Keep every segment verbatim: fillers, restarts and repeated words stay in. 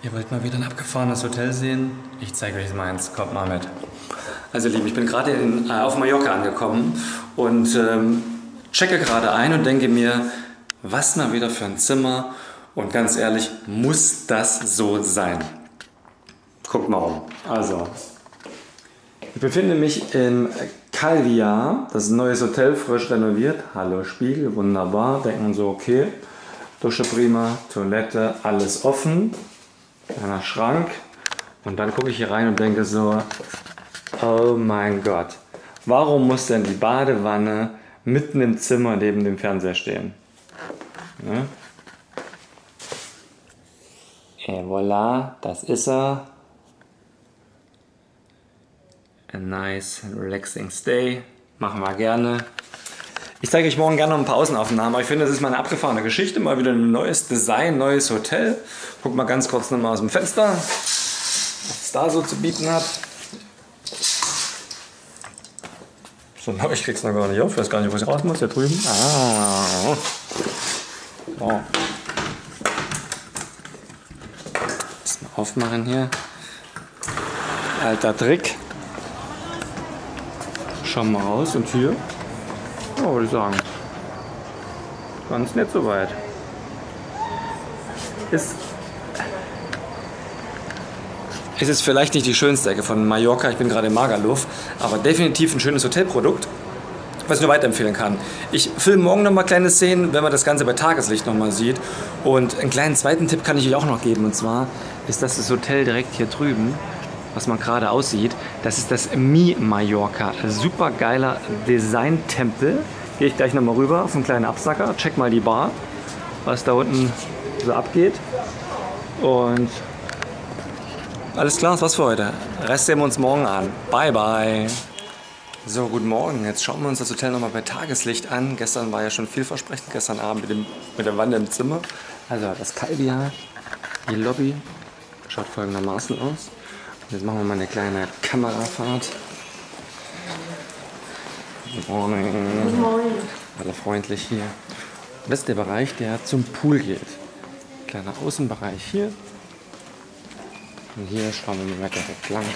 Ihr wollt mal wieder ein abgefahrenes Hotel sehen? Ich zeige euch meins. Kommt mal mit. Also, Lieben, ich bin gerade in, äh, auf Mallorca angekommen und ähm, checke gerade ein und denke mir, was mal wieder für ein Zimmer. Und ganz ehrlich, muss das so sein? Guckt mal um. Also, ich befinde mich in Calvia. Das ist ein neues Hotel, frisch renoviert. Hallo Spiegel, wunderbar. Denkt man so, okay. Dusche prima, Toilette, alles offen. Kleiner Schrank. Und dann gucke ich hier rein und denke so, oh mein Gott. Warum muss denn die Badewanne mitten im Zimmer neben dem Fernseher stehen? Ja? Et voilà, das ist er. A nice, relaxing stay. Machen wir gerne. Ich zeige euch morgen gerne noch ein paar Außenaufnahmen, aber ich finde, das ist mal eine abgefahrene Geschichte. Mal wieder ein neues Design, neues Hotel. Guck mal ganz kurz nochmal aus dem Fenster, was es da so zu bieten hat. So, neu, ich krieg's noch gar nicht auf. Ich weiß gar nicht, wo ich raus muss. Hier drüben. Ah. So. Das mal aufmachen hier. Alter Trick. Schauen wir mal raus und hier. Oh, würde ich sagen. Ganz nett soweit. Ist Es ist vielleicht nicht die schönste Ecke von Mallorca, ich bin gerade in Magaluf, aber definitiv ein schönes Hotelprodukt, was ich nur weiterempfehlen kann. Ich filme morgen noch mal kleine Szenen, wenn man das Ganze bei Tageslicht noch mal sieht. Und einen kleinen zweiten Tipp kann ich euch auch noch geben, und zwar ist das das Hotel direkt hier drüben, was man gerade aussieht. Das ist das Mi Mallorca. Super geiler Design-Tempel. Gehe ich gleich noch mal rüber auf einen kleinen Absacker, check mal die Bar, was da unten so abgeht. Und alles klar, das war's für heute. Rest sehen wir uns morgen an. Bye, bye. So, guten Morgen. Jetzt schauen wir uns das Hotel nochmal bei Tageslicht an. Gestern war ja schon vielversprechend, gestern Abend mit, dem, mit der Wanne im Zimmer. Also das Calvia, die Lobby, schaut folgendermaßen aus. Und jetzt machen wir mal eine kleine Kamerafahrt. Good morning. Good morning. Alle freundlich hier. Und das ist der Bereich, der zum Pool geht. Kleiner Außenbereich hier. Und hier schauen wir mal direkt lang.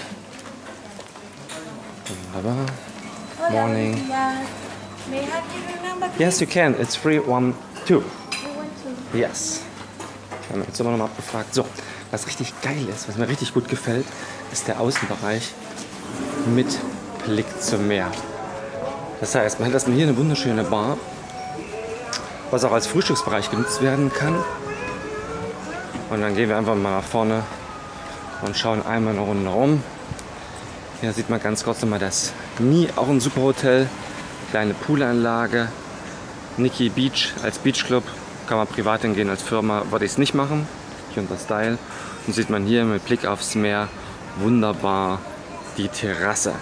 Wunderbar. Morning. May I have your number? Yes, you can. It's three one two. three one two. Yes. Wir haben jetzt immer noch mal abgefragt. So, was richtig geil ist, was mir richtig gut gefällt, ist der Außenbereich mit Blick zum Meer. Das heißt, man hat erstmal hier eine wunderschöne Bar, was auch als Frühstücksbereich genutzt werden kann. Und dann gehen wir einfach mal nach vorne und schauen einmal eine Runde rum. Hier sieht man ganz kurz nochmal das Mi, auch ein super Hotel. Kleine Poolanlage. Nikki Beach als Beachclub. Kann man privat hingehen, als Firma würde ich es nicht machen. Hier unter Style. Und sieht man hier mit Blick aufs Meer wunderbar die Terrasse.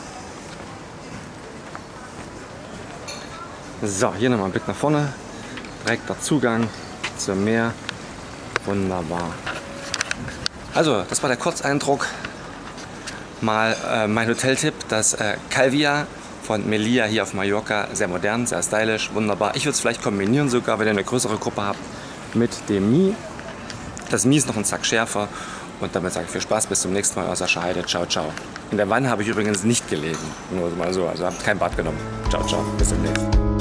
So, hier nochmal ein Blick nach vorne. Direkter Zugang zum Meer. Wunderbar. Also, das war der Kurzeindruck. Mal äh, mein Hoteltipp, das äh, Calvia von Melia hier auf Mallorca. Sehr modern, sehr stylisch, wunderbar. Ich würde es vielleicht kombinieren sogar, wenn ihr eine größere Gruppe habt, mit dem Mi. Das Mi ist noch ein Zack schärfer. Und damit sage ich viel Spaß, bis zum nächsten Mal aus Sascha Heide. Ciao, ciao. In der Wanne habe ich übrigens nicht gelegen. Nur mal so, also habt kein Bad genommen. Ciao, ciao, bis demnächst.